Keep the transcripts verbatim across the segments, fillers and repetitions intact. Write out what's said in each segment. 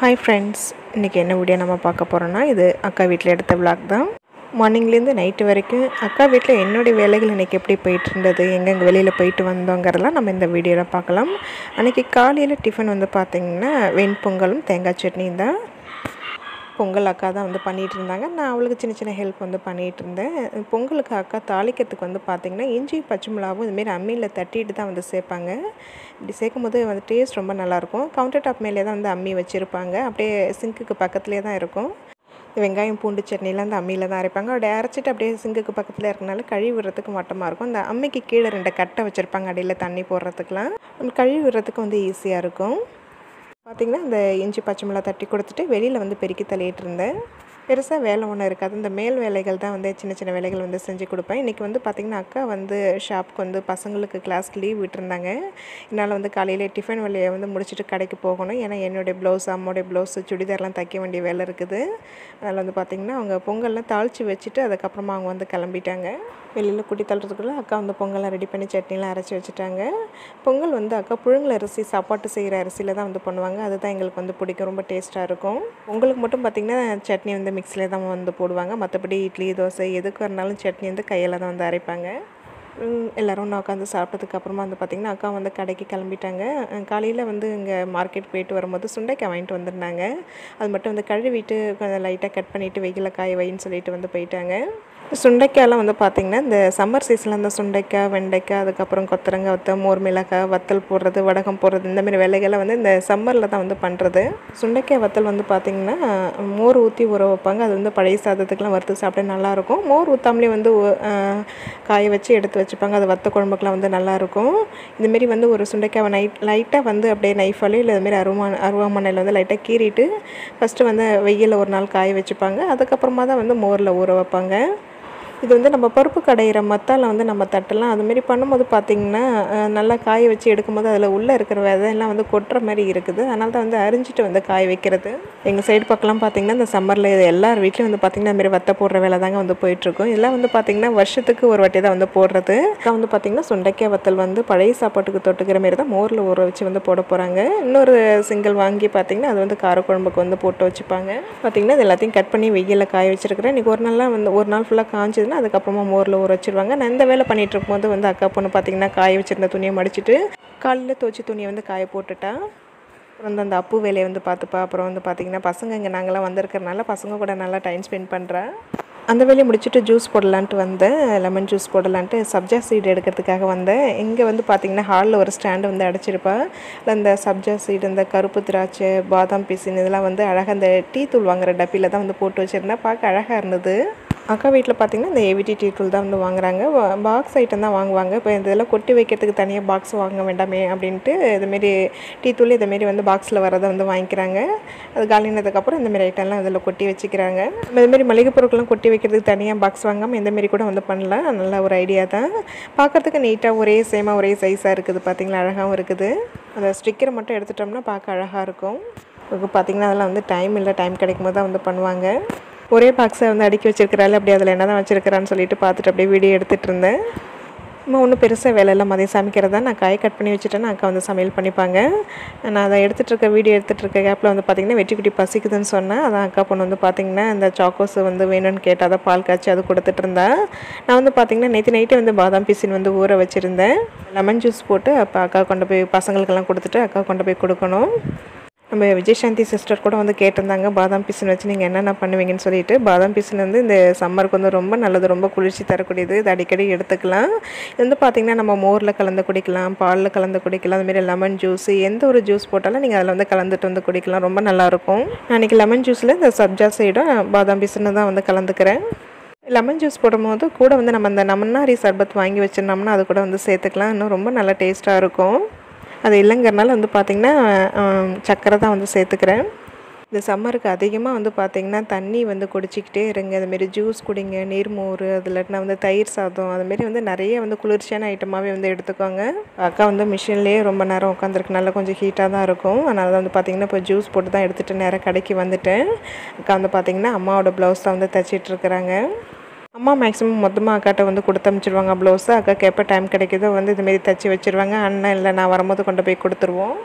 Hi friends, இன்றைக்கி என்ன video நம்ம பார்க்க போகிறோன்னா, இது அக்கா வீட்டில் எடுத்த விளாக் தான். மார்னிங்லேருந்து நைட்டு வரைக்கும் அக்கா வீட்டில் என்னுடைய வேலைகள் இன்றைக்கி எப்படி போயிட்டு இருந்தது, எங்கெங்கே வெளியில் போயிட்டு வந்தோங்கிறதெல்லாம் நம்ம இந்த வீடியோவில் பார்க்கலாம். அன்றைக்கி காலையில் டிஃபன் வந்து பார்த்திங்கன்னா வெண்பொங்கலும் தேங்காய் சட்னியும் தான். பொங்கல் அக்கா தான் வந்து பண்ணிகிட்டு இருந்தாங்க. நான் அவளுக்கு சின்ன சின்ன ஹெல்ப் வந்து பண்ணிகிட்டு இருந்தேன். பொங்கலுக்கு அக்கா தாளிக்கிறதுக்கு வந்து பார்த்திங்கன்னா இஞ்சி பச்சை மிளகாவும் இதுமாரி அம்மியில் தட்டிட்டு தான் வந்து சேர்ப்பாங்க. இப்படி சேர்க்கும் போது வந்து டேஸ்ட் ரொம்ப நல்லாயிருக்கும். கவுண்டர் டாப் மேலே தான் வந்து அம்மி வச்சுருப்பாங்க. அப்படியே சிங்க்குக்கு பக்கத்துலேயே தான் இருக்கும். வெங்காயம் பூண்டு சட்னிலாம் அந்த அம்மியில் தான் அரைப்பாங்க. அப்படியே அரைச்சிட்டு அப்படியே சிங்குக்கு பக்கத்தில் இருக்கனால கழுவி விடுறதுக்கு மட்டமாக இருக்கும். அந்த அம்மிக்கு கீழே ரெண்டு கட்டை வச்சுருப்பாங்க அடியில் தண்ணி போடுறதுக்குலாம். நம்ம கழுவி விடுறதுக்கு வந்து ஈஸியாக இருக்கும். பார்த்திங்கன்னா இந்த இஞ்சி பச்சை மிளகா தட்டி கொடுத்துட்டு வெளியில் வந்து பெருக்கி தள்ளிட்டு இருந்தேன். பெருசாக வேலை ஒன்றும் இருக்காது. இந்த மேல் வேலைகள் தான் வந்து சின்ன சின்ன வேலைகள் வந்து செஞ்சு கொடுப்பேன். இன்றைக்கி வந்து பார்த்திங்கன்னா அக்கா வந்து ஷாப்புக்கு வந்து பசங்களுக்கு கிளாஸ்க்கு லீவ் விட்டுருந்தாங்க. என்னால் வந்து காலையிலே டிஃபன் வேலையை வந்து முடிச்சுட்டு கடைக்கு போகணும். ஏன்னா என்னுடைய ப்ளவுஸ், அம்மாவுடைய ப்ளவுஸு, சுடிதார்லாம் தைக்க வேண்டிய வேலை இருக்குது. அதில் வந்து பார்த்திங்கன்னா அவங்க பொங்கல்லாம் தாளித்து வச்சுட்டு அதுக்கப்புறமா அவங்க வந்து கிளம்பிட்டாங்க. வெளியில் குட்டி தள்ளுறதுக்குள்ளே அக்கா வந்து பொங்கல்லாம் ரெடி பண்ணி சட்னிலாம் அரைச்சி வச்சுட்டாங்க. பொங்கல் வந்து அக்கா புழுங்கல் அரிசி, சாப்பாட்டு செய்கிற அரிசியில் தான் வந்து பண்ணுவாங்க. அதுதான் எங்களுக்கு வந்து பிடிக்கும், ரொம்ப டேஸ்ட்டாக இருக்கும். பொங்கலுக்கு மட்டும் பார்த்திங்கன்னா சட்னி வந்து மிக்ஸிலே தான் வந்து போடுவாங்க. மற்றபடி இட்லி, தோசை எதுக்கு வரனாலும் சட்னி வந்து கையில் தான் வந்து அரைப்பாங்க. எல்லோரும் நான் உட்காந்து சாப்பிட்டதுக்கு அப்புறமா வந்து பார்த்திங்கன்னா அக்கா வந்து கடைக்கு கிளம்பிட்டாங்க. காலையில் வந்து இங்கே மார்க்கெட் போயிட்டு வரும்போது சுண்டைக்காய் வாங்கிட்டு வந்துருந்தாங்க. அது மட்டும் வந்து கழுவிட்டு கொஞ்சம் லைட்டாக கட் பண்ணிவிட்டு வெயிலில் காய வைன்னு சொல்லிட்டு வந்து போயிட்டாங்க. சுண்டைக்காயெல்லாம் வந்து பார்த்திங்கன்னா இந்த சம்மர் சீசனில் இந்த சுண்டைக்காய், வெண்டைக்காய், அதுக்கப்புறம் கொத்தரங்காய் வத்தல், மோர் மிளகாய் வத்தல் போடுறது, வடகம் போடுறது, இந்தமாரி வேலைகள்லாம் வந்து இந்த சம்மரில் தான் வந்து பண்ணுறது. சுண்டைக்காய் வத்தல் வந்து பார்த்திங்கன்னா மோர் ஊற்றி ஊற வைப்பாங்க. அது வந்து பழைய சாதத்துக்கெலாம் வறுத்து சாப்பிட்டா நல்லாயிருக்கும். மோர் ஊற்றாமலே வந்து காய வச்சு எடுத்து வச்சுப்பாங்க. அது வத்த குழம்புக்கெலாம் வந்து நல்லாயிருக்கும். இதுமாரி வந்து ஒரு சுண்டைக்காய் நைட் லைட்டாக வந்து அப்படியே நைஃபாலே இல்லை இதுமாரி அருவா அருவாமனையில் வந்து லைட்டாக கீறிட்டு ஃபஸ்ட்டு வந்து வெயிலில் ஒரு நாள் காய வச்சுப்பாங்க. அதுக்கப்புறமா தான் வந்து மோரில் ஊற வைப்பாங்க. இது வந்து நம்ம பருப்பு கடையிற மத்தால வந்து நம்ம தட்டலாம். அதுமாரி பண்ணும்போது பார்த்திங்கன்னா நல்லா காய வச்சு எடுக்கும்போது அதில் உள்ளே இருக்கிற விதையெல்லாம் வந்து கொட்டுற மாதிரி இருக்குது. அதனால தான் வந்து அரிஞ்சிட்டு வந்து காய வைக்கிறது. எங்கள் சைடு பக்கம்லாம் பார்த்திங்கன்னா இந்த சம்மரில் இது எல்லார் வீட்லையும் வந்து பார்த்திங்கன்னா அதுமாரி வத்தை போடுற வேலை தாங்க வந்து போயிட்டுருக்கும். இதெல்லாம் வந்து பார்த்திங்கன்னா வருஷத்துக்கு ஒரு வாட்டி தான் வந்து போடுறது. அதான் வந்து பார்த்திங்கன்னா சுண்டைக்காய் வத்தல் வந்து பழைய சாப்பாட்டுக்கு தொட்டுக்கிற மாரி தான் மோரில் ஊற வச்சு வந்து போட போகிறாங்க. இன்னொரு சிங்கிள் வாங்கி பார்த்திங்கன்னா அது வந்து காரக்குழம்புக்கு வந்து போட்டு வச்சுப்பாங்க. பார்த்திங்கன்னா இது எல்லாத்தையும் கட் பண்ணி வெயிலில் காய வச்சுருக்கிறேன். இன்றைக்கி ஒரு நாள்லாம் வந்து ஒரு நாள் ஃபுல்லாக காய்ஞ்சது அதுக்கப்புறமா மோரில் ஊற வச்சுருவாங்க. நான் இந்த வேலை பண்ணிகிட்டு இருக்கும்போது வந்து அக்கா பொண்ணு பார்த்திங்கன்னா காய வச்சுருந்த துணியை மடிச்சுட்டு காலையில் துவச்சி துணியை வந்து காய போட்டுட்டா. வந்து அந்த அப்பு வேலையை வந்து பார்த்துப்பா. அப்புறம் வந்து பார்த்திங்கன்னா பசங்க இங்கே நாங்களாம் வந்திருக்கிறனால பசங்க கூட நல்லா டைம் ஸ்பெண்ட் பண்ணுறேன். அந்த வேலையை முடிச்சுட்டு ஜூஸ் போடலான்ட்டு வந்தேன். லெமன் ஜூஸ் போடலான்ட்டு சப்ஜா சீடு எடுக்கிறதுக்காக வந்தேன். இங்கே வந்து பார்த்திங்கன்னா ஹாலில் ஒரு ஸ்டாண்டு வந்து அடைச்சிருப்பா. இல்லை இந்த சப்ஜா சீடு, இந்த கருப்பு திராட்சை, பாதாம் பிசின் இதெல்லாம் வந்து அழகாக அந்த டீ தூள் வாங்குகிற டப்பியில் தான் வந்து போட்டு வச்சுருந்தேன். பார்க்க அழகாக இருந்தது. அக்கா வீட்டில் பார்த்திங்கன்னா இந்த ஏவிடி டீ தூள் தான் வந்து வாங்குறாங்க. பாக்ஸ் ஐட்டம் தான் வாங்குவாங்க. இப்போ இதெல்லாம் கொட்டி வைக்கிறதுக்கு தனியாக பாக்ஸ் வாங்க வேண்டாமே அப்படின்ட்டு இதுமாரி டீ தூள் இதுமாரி வந்து பாக்ஸில் வரதை வந்து வாங்கிக்கிறாங்க. அது காலினதுக்கப்புறம் இந்தமாரி ஐட்டம்லாம் இதில் கொட்டி வச்சுக்கிறாங்க. இதுமாரி மளிகை பொருட்கள்லாம் கொட்டி வைக்கிறதுக்கு தனியாக பாக்ஸ் வாங்காமல் இந்தமாரி கூட வந்து பண்ணலாம். நல்ல ஒரு ஐடியா தான். பார்க்குறதுக்கு நீட்டாக ஒரே சேமாக ஒரே சைஸாக இருக்குது. பார்த்திங்களா, அழகாகவும் இருக்குது. அந்த ஸ்டிக்கரை மட்டும் எடுத்துட்டோம்னா பார்க்க அழகாக இருக்கும். இப்போ பார்த்திங்கன்னா அதெல்லாம் வந்து டைம் இல்லை, டைம் கிடைக்கும் போது தான் வந்து பண்ணுவாங்க. ஒரே பாக்ஸை வந்து அடுக்கி வச்சுருக்கிறாள். அப்படி அதில் என்ன தான் வச்சுருக்கிறான்னு சொல்லிட்டு பார்த்துட்டு அப்படியே வீடியோ எடுத்துகிட்டு இருந்தேன். நம்ம ஒன்றும் பெருசாக வேலையெல்லாம் மதியம் சமைக்கிறதா நான் காய் கட் பண்ணி வச்சுட்டேன்னா அக்கா வந்து சமையல் பண்ணிப்பாங்க. நான் அதை எடுத்துகிட்டு இருக்க வீடியோ எடுத்துகிட்டு இருக்க கேப்பில் வந்து பார்த்திங்கன்னா வெட்டி குட்டி பசிக்குதுன்னு சொன்னேன். அதான் அக்கா பொண்ணு வந்து பார்த்திங்கன்னா இந்த சாக்கோஸ் வந்து வேணும்னு கேட்டால் தான் பால் காய்ச்சி அது கொடுத்துட்டு இருந்தேன். நான் வந்து பார்த்திங்கன்னா நேற்று நைட்டே வந்து பாதாம் பிசின் வந்து ஊற வச்சுருந்தேன். லெமன் ஜூஸ் போட்டு அப்போ அக்கா கொண்டு போய் பசங்களுக்கெல்லாம் கொடுத்துட்டு அக்கா கொண்டு போய் கொடுக்கணும். நம்ம விஜயசாந்தி சிஸ்டர் கூட வந்து கேட்டிருந்தாங்க பாதாம் பிசின் வச்சு நீங்கள் என்னென்ன பண்ணுவீங்கன்னு சொல்லிட்டு. பாதாம் பிசின் வந்து இந்த சம்மருக்கு வந்து ரொம்ப நல்லது, ரொம்ப குளிர்ச்சி தரக்கூடியது. இது அடிக்கடி எடுத்துக்கலாம். இது வந்து பார்த்திங்கன்னா நம்ம மோரில் கலந்து குடிக்கலாம், பாலில் கலந்து குடிக்கலாம். அதுமாரி லெமன் ஜூஸ் எந்த ஒரு ஜூஸ் போட்டாலும் நீங்கள் அதில் வந்து கலந்துட்டு வந்து குடிக்கலாம். ரொம்ப நல்லாயிருக்கும். நான் இன்றைக்கி லெமன் ஜூஸில் இந்த சப்ஜா சைடும் பாதாம் பிசின்னு தான் வந்து கலந்துக்கிறேன். லெமன் ஜூஸ் போடும்போது கூட வந்து நம்ம இந்த நன்னாரி சர்பத் வாங்கி வச்சுருந்தோம்னா அது கூட வந்து சேர்த்துக்கலாம். இன்னும் ரொம்ப நல்லா டேஸ்ட்டாக இருக்கும். அது இல்லைங்கிறனால வந்து பார்த்திங்கன்னா சர்க்கரை தான் வந்து சேர்த்துக்கிறேன். இந்த சம்மருக்கு அதிகமாக வந்து பார்த்திங்கன்னா தண்ணி வந்து குடிச்சிக்கிட்டே இருங்க. அதுமாரி ஜூஸ் குடிங்க, நீர்மோர், அதில் வந்து தயிர் சாதம், அதுமாரி வந்து நிறைய வந்து குளிர்ச்சியான ஐட்டமாகவே வந்து எடுத்துக்கோங்க. அக்கா வந்து மிஷின்லேயே ரொம்ப நேரம் உட்காந்துருக்கனால கொஞ்சம் ஹீட்டாக தான் இருக்கும். அதனால தான் வந்து பார்த்திங்கன்னா இப்போ ஜூஸ் போட்டு தான் எடுத்துகிட்டு நேராக கடைக்கு வந்துட்டேன். அக்கா வந்து பார்த்திங்கன்னா அம்மாவோட ப்ளவுஸ் தான் வந்து தைச்சிட்ருக்குறாங்க. அம்மா மேக்ஸிமம் மொத்தமாக அக்காட்ட வந்து கொடுத்து அனுப்பிச்சிடுவாங்க ப்ளவுஸை. அக்காவுக்கு எப்போ டைம் கிடைக்குதோ வந்து இதுமாரி தைச்சி வச்சுருவாங்க. அண்ணன் இல்லை நான் வரும்போது கொண்டு போய் கொடுத்துருவோம்.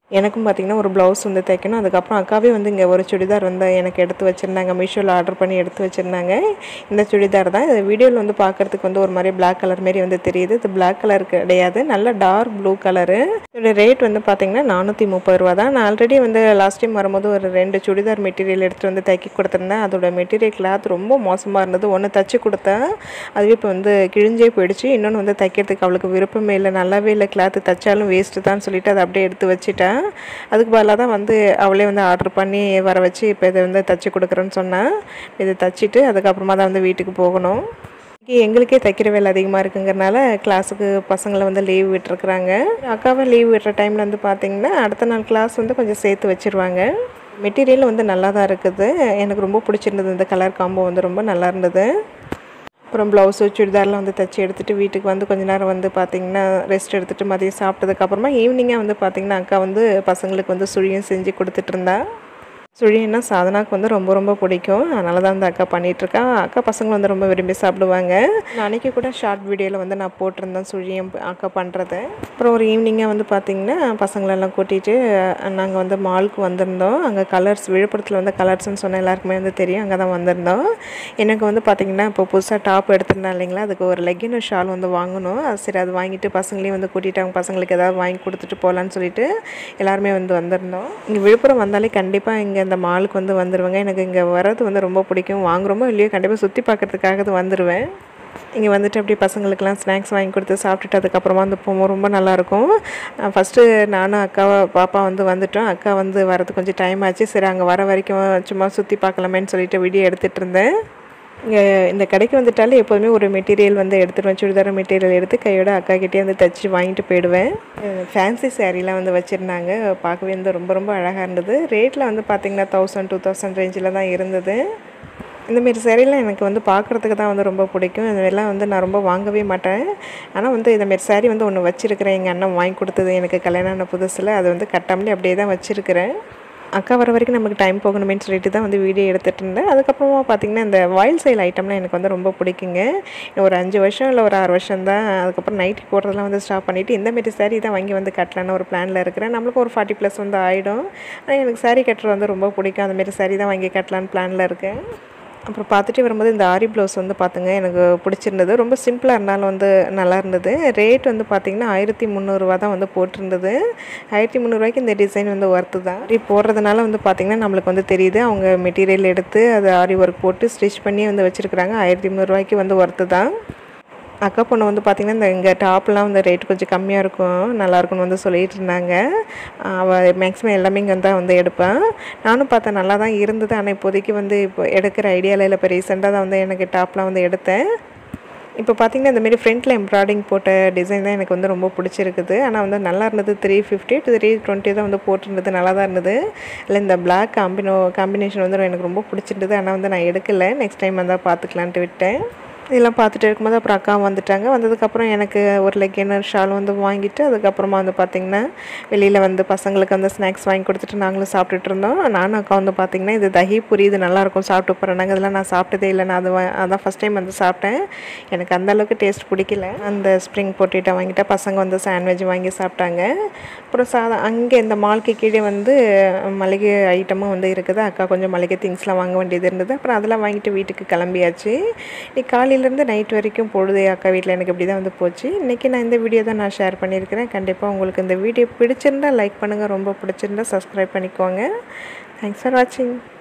எனக்கும் பார்த்திங்கன்னா ஒரு ப்ளவுஸ் வந்து தைக்கணும். அதுக்கப்புறம் அக்காவே வந்து இங்கே ஒரு சுடிதார் வந்து எனக்கு எடுத்து வச்சுருந்தாங்க. மீஷோவில் ஆர்டர் பண்ணி எடுத்து வச்சுருந்தாங்க. இந்த சுடிதார் தான். இந்த வீடியோவில் வந்து பார்க்குறதுக்கு வந்து ஒரு மாதிரி பிளாக் கலர் மாரி வந்து தெரியுது. இது பிளாக் கலர் கிடையாது, நல்ல டார்க் ப்ளூ கலரு. இதோட ரேட் வந்து பார்த்திங்கன்னா நானூற்றி முப்பது ரூபா தான். நான் ஆல்ரெடி வந்து லாஸ்ட் டைம் வரும்போது ஒரு ரெண்டு சுடிதார் மெட்டீரியல் எடுத்துகிட்டு வந்து தைக்க கொடுத்துருந்தேன். அதோட மெட்டீரியல் கிளாத் ரொம்ப மோசமாக இருந்தது. ஒன்று தைச்சி கொடுத்தேன், அதுவே இப்போ வந்து கிழிஞ்சே போயிடுச்சு. இன்னொன்று வந்து தைக்கிறதுக்கு அவளுக்கு விருப்பமே இல்லை, நல்லாவே இல்லை, கிளாத்து தைச்சாலும் வேஸ்ட்டு தான் சொல்லிவிட்டு அதை அப்படியே எடுத்து வச்சுட்டேன். அதுக்கு பதிலாக தான் வந்து அவளே வந்து ஆர்டர் பண்ணி வர வச்சு இப்போ இதை வந்து தைச்சி கொடுக்குறேன்னு சொன்னேன். இதை தைச்சிட்டு அதுக்கப்புறமா தான் வந்து வீட்டுக்கு போகணும். எங்களுக்கே தைக்கிற வேலை அதிகமாக இருக்குங்கிறனால கிளாஸுக்கு பசங்களை வந்து லீவ் விட்டுருக்குறாங்க. அக்காவை லீவ் விடுற டைமில் வந்து பார்த்திங்கன்னா அடுத்த நாள் கிளாஸ் வந்து கொஞ்சம் சேர்த்து வச்சுருவாங்க. மெட்டீரியல் வந்து நல்லா தான் இருக்குது. எனக்கு ரொம்ப பிடிச்சிருந்தது. இந்த கலர் காம்போ வந்து ரொம்ப நல்லா இருந்தது. அப்புறம் ப்ளவுஸு சுடிதார்லாம் வந்து தைச்சி எடுத்துகிட்டு வீட்டுக்கு வந்து கொஞ்ச நேரம் வந்து பார்த்திங்கன்னா ரெஸ்ட் எடுத்துகிட்டு மதியம் சாப்பிட்டதுக்கப்புறமா ஈவினிங்காக வந்து பார்த்திங்கன்னா அக்கா வந்து பசங்களுக்கு வந்து சுழியும் செஞ்சு கொடுத்துட்ருந்தா. சுழின்னா சாதனாவுக்கு வந்து ரொம்ப ரொம்ப பிடிக்கும். அதனால தான் வந்து அக்கா பண்ணிகிட்ருக்கா. அக்கா பசங்க வந்து ரொம்ப விரும்பி சாப்பிடுவாங்க. நான் அன்றைக்கி கூட ஷார்ட் வீடியோவில் வந்து நான் போட்டிருந்தேன் சுழியம் அக்கா பண்ணுறது. அப்புறம் ஒரு ஈவினிங்காக வந்து பார்த்திங்கன்னா பசங்களெல்லாம் கூட்டிகிட்டு நாங்கள் வந்து மாலுக்கு வந்திருந்தோம். அங்கே கலர்ஸ், விழுப்புரத்தில் வந்து கலர்ஸ்ன்னு சொன்னால் எல்லாருக்குமே வந்து தெரியும், அங்கே தான் வந்திருந்தோம். எனக்கு வந்து பார்த்திங்கன்னா இப்போ புதுசாக டாப் எடுத்திருந்தேன் இல்லைங்களா, அதுக்கு ஒரு லெக்கின் ஷால் வந்து வாங்கணும். அது சரி அது வாங்கிட்டு பசங்களையும் வந்து கூட்டிகிட்டு அவங்க பசங்களுக்கு ஏதாவது வாங்கி கொடுத்துட்டு போகலான்னு சொல்லிட்டு எல்லாருமே வந்து வந்திருந்தோம். இங்கே விழுப்புரம் வந்தாலே கண்டிப்பாக இங்கே இந்த மாலுக்கு வந்து வந்துடுவேங்க. எனக்கு இங்கே வர்றது வந்து ரொம்ப பிடிக்கும். வாங்குறோமோ இல்லையோ கண்டிப்பாக சுற்றி பார்க்குறதுக்காக வந்துடுவேன். இங்கே வந்துட்டு அப்படியே பசங்களுக்கெல்லாம் ஸ்நாக்ஸ் வாங்கி கொடுத்து சாப்பிட்டுட்டு அதுக்கப்புறமா வந்து போவோம். ரொம்ப நல்லாயிருக்கும். ஃபஸ்ட்டு நானும் அக்கா பாப்பா வந்து வந்துட்டோம். அக்கா வந்து வரது கொஞ்சம் டைம் ஆச்சு. சரி அங்கே வர வரைக்கும் சும்மா சுற்றி பார்க்கலாமேன்னு சொல்லிட்டு வீடியோ எடுத்துகிட்டு இருந்தேன். இங்கே இந்த கடைக்கு வந்துட்டாலே எப்போதுமே ஒரு மெட்டீரியல் வந்து எடுத்துடுவேன். சுடிதார் மெட்டீரியல் எடுத்து கையோட அக்கா கிட்டே வந்து தைச்சி வாங்கிட்டு போயிடுவேன். ஃபேன்சி சாரீலாம் வந்து வச்சுருந்தாங்க. பார்க்கவே வந்து ரொம்ப ரொம்ப அழகாக இருந்தது. ரேட்டில் வந்து பார்த்திங்கன்னா தௌசண்ட் டூ தௌசண்ட் ரேஞ்சில் தான் இருந்தது. இந்தமாரி சாரீலாம் எனக்கு வந்து பார்க்குறதுக்கு தான் வந்து ரொம்ப பிடிக்கும். இதுமாரிலாம் வந்து நான் ரொம்ப வாங்கவே மாட்டேன். ஆனால் வந்து இந்தமாரி சாரீ வந்து ஒன்று வச்சுருக்கிறேன். எங்கள் அண்ணன் வாங்கி கொடுத்தது எனக்கு கல்யாணம் ஆன புதுசில். அது வந்து கட்டாமலே அப்படியே தான் வச்சுருக்கிறேன். அக்கா வர வரைக்கும் நமக்கு டைம் போகணுமேன்னு சொல்லிட்டு தான் வந்து வீடியோ எடுத்துகிட்டு இருந்தேன். அதுக்கப்புறமா பார்த்திங்கன்னா இந்த வாயில் சைல் ஐட்டம்லாம் எனக்கு வந்து ரொம்ப பிடிக்குங்க. ஒரு அஞ்சு வருஷம் இல்லை ஒரு ஆறு வருஷம் தான். அதுக்கப்புறம் நைட்டி போடுறதெல்லாம் வந்து ஸ்டாப் பண்ணிவிட்டு இந்தமாரி சாரீ தான் வாங்கி வந்து கட்டலான்னு ஒரு பிளானில் இருக்கிறேன். நம்மளுக்கு ஒரு ஃபார்ட்டி ப்ளஸ் வந்து ஆகிடும். ஆனால் எனக்கு சாரீ கட்டுறது வந்து ரொம்ப பிடிக்கும். அந்தமாரி சாரீ தான் வாங்கி கட்டலான்னு பிளானில் இருக்கேன். அப்புறம் பார்த்துட்டு வரும்போது இந்த ஆரி ப்ளவுஸ் வந்து பார்த்துங்க எனக்கு பிடிச்சிருந்தது. ரொம்ப சிம்பிளாக இருந்தாலும் வந்து நல்லா இருந்தது. ரேட் வந்து பார்த்திங்கன்னா ஆயிரத்தி முந்நூறுரூவா தான் வந்து போட்டிருந்தது. ஆயிரத்தி முந்நூறுரூவாய்க்கு இந்த டிசைன் வந்து ஒர்த்து தான். ஆரி போடுறதுனால வந்து பார்த்திங்கன்னா நம்மளுக்கு வந்து தெரியுது. அவங்க மெட்டீரியல் எடுத்து அது ஆரி ஒர்க் போட்டு ஸ்டிச் பண்ணி வந்து வச்சுருக்குறாங்க. ஆயிரத்தி முந்நூறுரூவாய்க்கு வந்து ஒர்த்து தான். அக்கா பொண்ணு வந்து பார்த்திங்கன்னா இந்த இங்கே டாப்லாம் வந்து ரேட் கொஞ்சம் கம்மியாக இருக்கும், நல்லாயிருக்குன்னு வந்து சொல்லிகிட்டு இருந்தாங்க. அவள் மேக்ஸிமம் எல்லாமே இங்கே தான் வந்து எடுப்பேன். நானும் பார்த்தேன் நல்லா தான் இருந்தது. ஆனால் இப்போதைக்கு வந்து இப்போ எடுக்கிற ஐடியாவில் இல்லை. இப்போ ரீசெண்டாக தான் வந்து எனக்கு டாப்லாம் வந்து எடுத்தேன். இப்போ பார்த்திங்கன்னா இந்தமாரி ஃப்ரண்ட்டில் எம்ப்ராய்டிங் போட்ட டிசைன் தான் எனக்கு வந்து ரொம்ப பிடிச்சிருக்குது. ஆனால் வந்து நல்லா இருந்தது. Three fifty to three twenty தான் வந்து போட்டிருந்தது. நல்லா தான் இருந்தது. இல்லை இந்த பிளாக் காம்பினோ காம்பினேஷன் வந்து எனக்கு ரொம்ப பிடிச்சிருந்தது. ஆனால் வந்து நான் எடுக்கலை. நெக்ஸ்ட் டைம் வந்தால் பார்த்துக்கலான்ட்டு விட்டேன். இதெல்லாம் பார்த்துட்டு இருக்கும்போது அப்புறம் அக்கா வந்துட்டாங்க. வந்ததுக்கப்புறம் எனக்கு ஒரு லெக்கினர் ஷால் வந்து வாங்கிட்டு அதுக்கப்புறமா வந்து பார்த்திங்கன்னா வெளியில் வந்து பசங்களுக்கு வந்து ஸ்நாக்ஸ் வாங்கி கொடுத்துட்டு நாங்களும் சாப்பிட்டுட்டு இருந்தோம். நானும் அக்கா வந்து பார்த்திங்கன்னா இது தஹி பூரி இது நல்லாயிருக்கும் சாப்பிட்டு போகிறேன்னாங்க. இதெல்லாம் நான் சாப்பிட்டதே இல்லை. நான் அது அதான் ஃபஸ்ட் டைம் வந்து சாப்பிட்டேன். எனக்கு அந்தளவுக்கு டேஸ்ட் பிடிக்கல. அந்த ஸ்ப்ரிங் பொட்டேட்டோ வாங்கிட்டா பசங்க வந்து சாண்ட்விச் வாங்கி சாப்பிட்டாங்க. அப்புறம் சா அங்கே இந்த மால்க்கு கீழே வந்து மளிகை ஐட்டமும் வந்து இருக்குது. அக்கா கொஞ்சம் மளிகை திங்ஸ்லாம் வாங்க வேண்டியது இருந்தது. அப்புறம் அதெல்லாம் வாங்கிட்டு வீட்டுக்கு கிளம்பியாச்சு. இன்னைக்கு காலையிலேருந்து நைட் வரைக்கும் பொழுது அக்கா வீட்டில் எனக்கு இப்படி தான் வந்து போச்சு. இன்றைக்கி நான் இந்த வீடியோ தான் நான் ஷேர் பண்ணியிருக்கிறேன். கண்டிப்பாக உங்களுக்கு இந்த வீடியோ பிடிச்சிருந்தால் லைக் பண்ணுங்கள். ரொம்ப பிடிச்சிருந்தால் சப்ஸ்கிரைப் பண்ணிக்கோங்க. தேங்க்ஸ் ஃபார் வாட்சிங்.